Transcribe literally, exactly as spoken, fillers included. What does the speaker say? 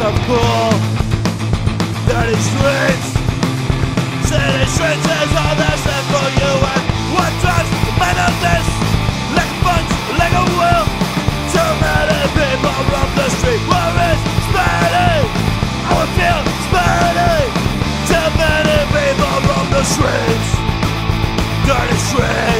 of cool. Dirty streets, city streets is all that's left for you. And what drives the man of this? Like a punch, like a will. Too many people roam the street. Where is Spidey? I would feel Spidey. Too many people roam the streets. Dirty streets.